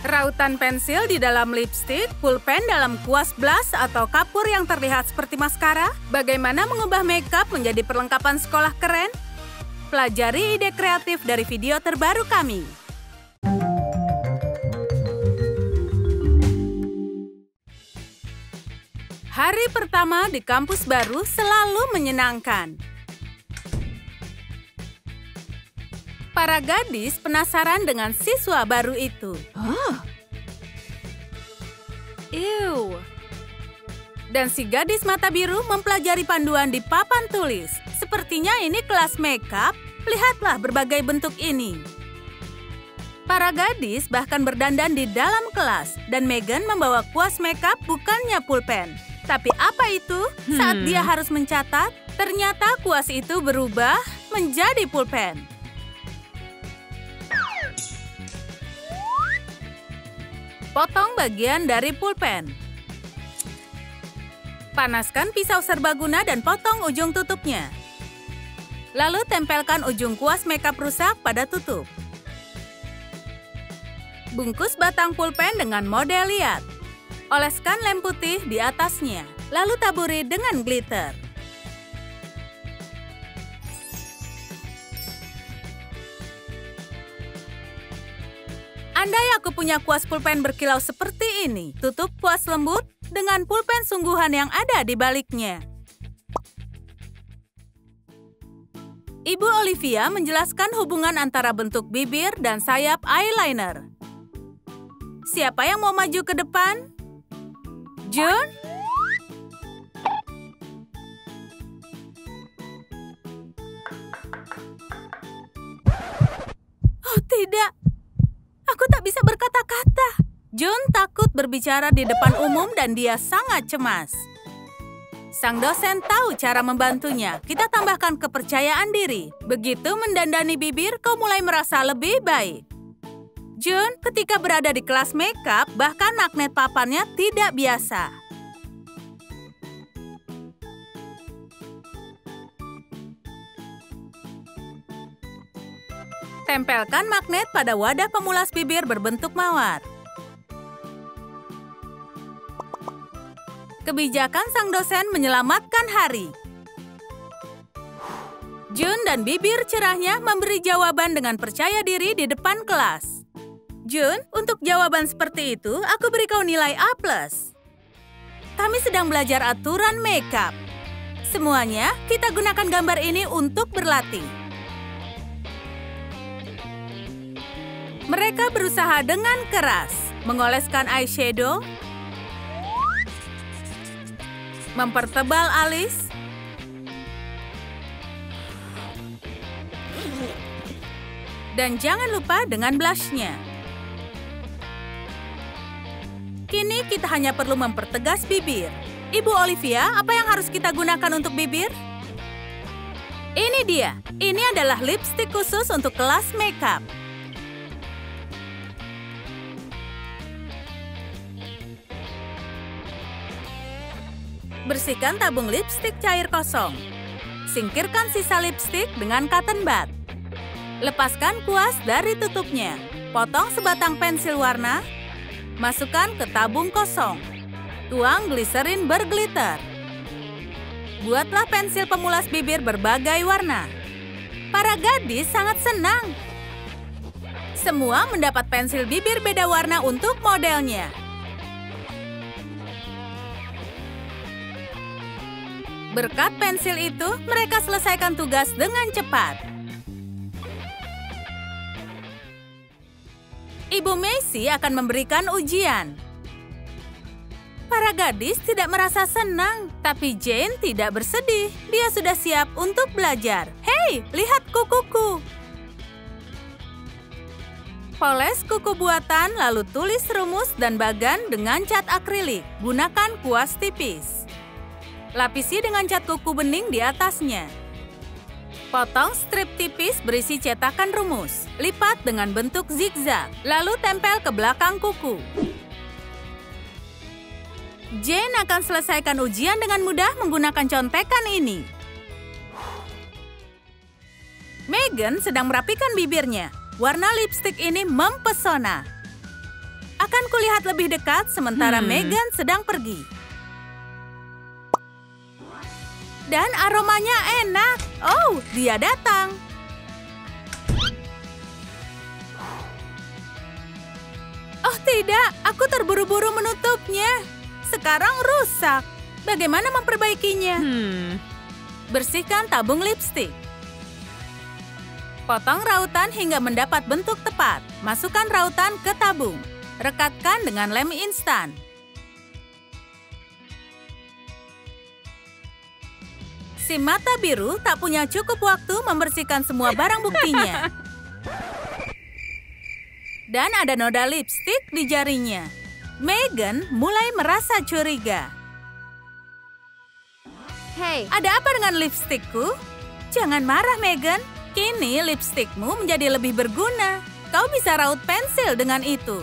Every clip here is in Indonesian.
Rautan pensil di dalam lipstik, pulpen dalam kuas blush atau kapur yang terlihat seperti maskara. Bagaimana mengubah makeup menjadi perlengkapan sekolah keren? Pelajari ide kreatif dari video terbaru kami. Hari pertama di kampus baru selalu menyenangkan. Para gadis penasaran dengan siswa baru itu. Ew. Dan si gadis mata biru mempelajari panduan di papan tulis. Sepertinya ini kelas makeup. Lihatlah berbagai bentuk ini. Para gadis bahkan berdandan di dalam kelas. Dan Megan membawa kuas makeup bukannya pulpen. Tapi apa itu? Saat dia harus mencatat, ternyata kuas itu berubah menjadi pulpen. Potong bagian dari pulpen. Panaskan pisau serbaguna dan potong ujung tutupnya. Lalu tempelkan ujung kuas makeup rusak pada tutup. Bungkus batang pulpen dengan model liat. Oleskan lem putih di atasnya, lalu taburi dengan glitter. Andai aku punya kuas pulpen berkilau seperti ini, tutup kuas lembut dengan pulpen sungguhan yang ada di baliknya. Ibu Olivia menjelaskan hubungan antara bentuk bibir dan sayap eyeliner. Siapa yang mau maju ke depan? June? Oh tidak. Aku tak bisa berkata-kata. June takut berbicara di depan umum dan dia sangat cemas. Sang dosen tahu cara membantunya. Kita tambahkan kepercayaan diri. Begitu mendandani bibir, kau mulai merasa lebih baik. June, ketika berada di kelas makeup, bahkan magnet papannya tidak biasa. Tempelkan magnet pada wadah pemulas bibir berbentuk mawar. Kebijakan sang dosen menyelamatkan hari. June dan bibir cerahnya memberi jawaban dengan percaya diri di depan kelas. June, untuk jawaban seperti itu, aku beri kau nilai A+. Kami sedang belajar aturan makeup. Semuanya, kita gunakan gambar ini untuk berlatih. Mereka berusaha dengan keras, mengoleskan eyeshadow, mempertebal alis, dan jangan lupa dengan blushnya. Kini kita hanya perlu mempertegas bibir. Ibu Olivia, apa yang harus kita gunakan untuk bibir? Ini dia. Ini adalah lipstik khusus untuk kelas makeup. Bersihkan tabung lipstik cair kosong. Singkirkan sisa lipstik dengan cotton bud. Lepaskan kuas dari tutupnya. Potong sebatang pensil warna. Masukkan ke tabung kosong. Tuang gliserin berglitter. Buatlah pensil pemulas bibir berbagai warna. Para gadis sangat senang. Semua mendapat pensil bibir beda warna untuk modelnya. Berkat pensil itu, mereka selesaikan tugas dengan cepat. Ibu Macy akan memberikan ujian. Para gadis tidak merasa senang, tapi Jane tidak bersedih. Dia sudah siap untuk belajar. Hei, lihat kukuku. Poles kuku buatan, lalu tulis rumus dan bagan dengan cat akrilik. Gunakan kuas tipis. Lapisi dengan cat kuku bening di atasnya. Potong strip tipis berisi cetakan rumus. Lipat dengan bentuk zigzag, lalu tempel ke belakang kuku. Jane akan selesaikan ujian dengan mudah menggunakan contekan ini. Megan sedang merapikan bibirnya. Warna lipstik ini mempesona. Akan kulihat lebih dekat sementara Megan sedang pergi. Dan aromanya enak. Oh, dia datang. Oh tidak, aku terburu-buru menutupnya. Sekarang rusak. Bagaimana memperbaikinya? Bersihkan tabung lipstik. Potong rautan hingga mendapat bentuk tepat. Masukkan rautan ke tabung. Rekatkan dengan lem instan. Si mata biru tak punya cukup waktu membersihkan semua barang buktinya. Dan ada noda lipstik di jarinya. Megan mulai merasa curiga. Hey, Ada apa dengan lipstikku? Jangan marah, Megan. Kini lipstikmu menjadi lebih berguna. Kau bisa raut pensil dengan itu.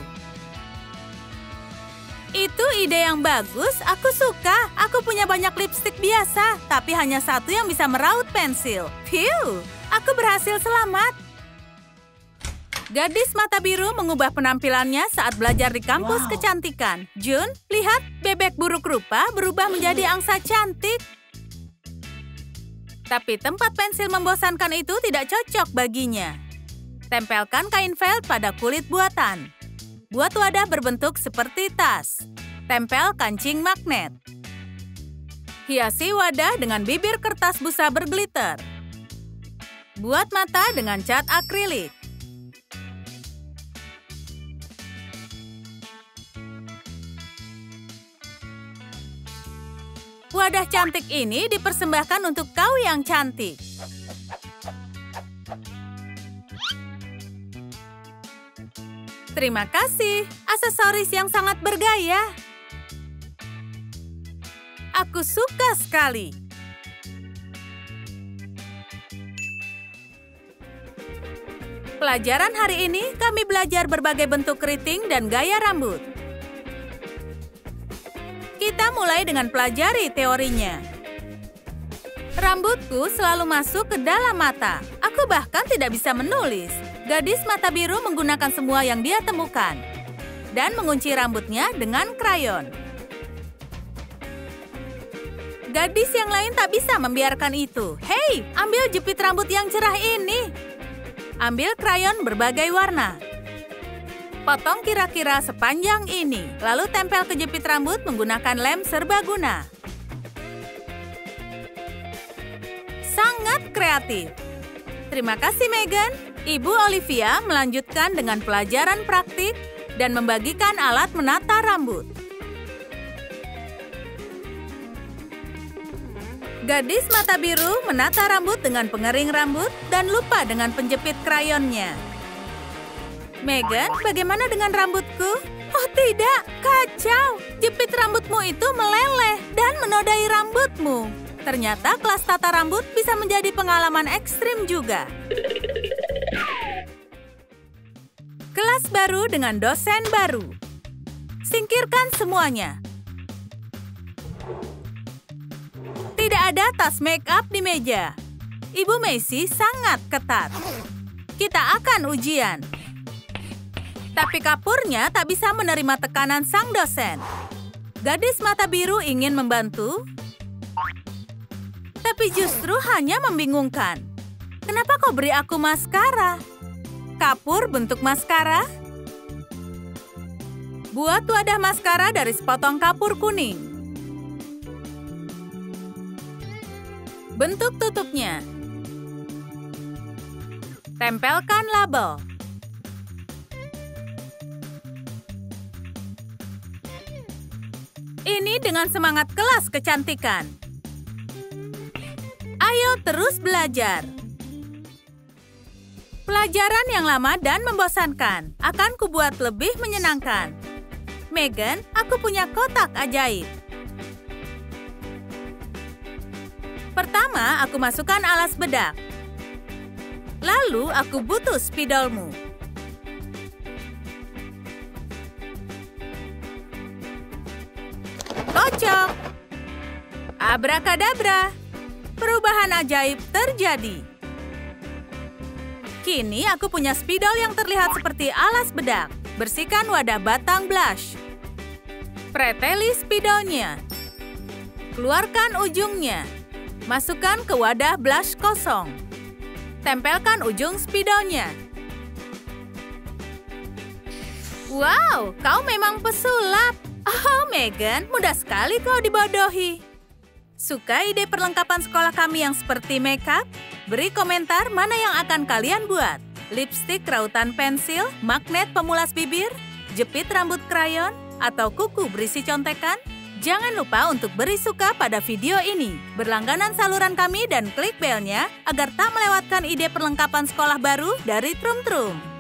Itu ide yang bagus, aku suka. Aku punya banyak lipstik biasa, tapi hanya satu yang bisa meraut pensil. Phew, aku berhasil selamat. Gadis mata biru mengubah penampilannya saat belajar di kampus kecantikan. Jun, lihat, bebek buruk rupa berubah menjadi angsa cantik. Tapi tempat pensil membosankan itu tidak cocok baginya. Tempelkan kain felt pada kulit buatan. Buat wadah berbentuk seperti tas. Tempel kancing magnet. Hiasi wadah dengan bibir kertas busa berglitter. Buat mata dengan cat akrilik. Wadah cantik ini dipersembahkan untuk kau yang cantik. Terima kasih, aksesoris yang sangat bergaya. Aku suka sekali. Pelajaran hari ini kami belajar berbagai bentuk keriting dan gaya rambut. Kita mulai dengan pelajari teorinya. Rambutku selalu masuk ke dalam mata. Aku bahkan tidak bisa menulis. Gadis mata biru menggunakan semua yang dia temukan. Dan mengunci rambutnya dengan krayon. Gadis yang lain tak bisa membiarkan itu. Hei, ambil jepit rambut yang cerah ini. Ambil krayon berbagai warna. Potong kira-kira sepanjang ini, lalu tempel ke jepit rambut menggunakan lem serbaguna. Sangat kreatif. Terima kasih, Megan. Ibu Olivia melanjutkan dengan pelajaran praktik dan membagikan alat menata rambut. Gadis mata biru menata rambut dengan pengering rambut dan lupa dengan penjepit krayonnya. Megan, bagaimana dengan rambutku? Oh tidak, kacau. Jepit rambutmu itu meleleh dan menodai rambutmu. Ternyata kelas tata rambut bisa menjadi pengalaman ekstrim juga. Kelas baru dengan dosen baru. Singkirkan semuanya. Tidak ada tas make up di meja. Ibu Macy sangat ketat. Kita akan ujian. Tapi kapurnya tak bisa menerima tekanan sang dosen. Gadis mata biru ingin membantu, tapi justru hanya membingungkan. Kenapa kau beri aku maskara? Kapur bentuk maskara? Buat wadah maskara dari sepotong kapur kuning. Bentuk tutupnya. Tempelkan label. Ini dengan semangat kelas kecantikan. Ayo terus belajar. Pelajaran yang lama dan membosankan akan kubuat lebih menyenangkan. Megan, aku punya kotak ajaib. Pertama, aku masukkan alas bedak. Lalu, aku butuh spidolmu. Kocok. Abrakadabra. Perubahan ajaib terjadi. Kini aku punya spidol yang terlihat seperti alas bedak. Bersihkan wadah batang blush. Preteli spidolnya. Keluarkan ujungnya. Masukkan ke wadah blush kosong. Tempelkan ujung spidolnya. Wow, kau memang pesulap. Oh, Megan, mudah sekali kau dibodohi. Suka ide perlengkapan sekolah kami yang seperti makeup? Beri komentar mana yang akan kalian buat. Lipstik rautan pensil, magnet pemulas bibir, jepit rambut krayon, atau kuku berisi contekan? Jangan lupa untuk beri suka pada video ini, berlangganan saluran kami dan klik belnya agar tak melewatkan ide perlengkapan sekolah baru dari Trum Trum.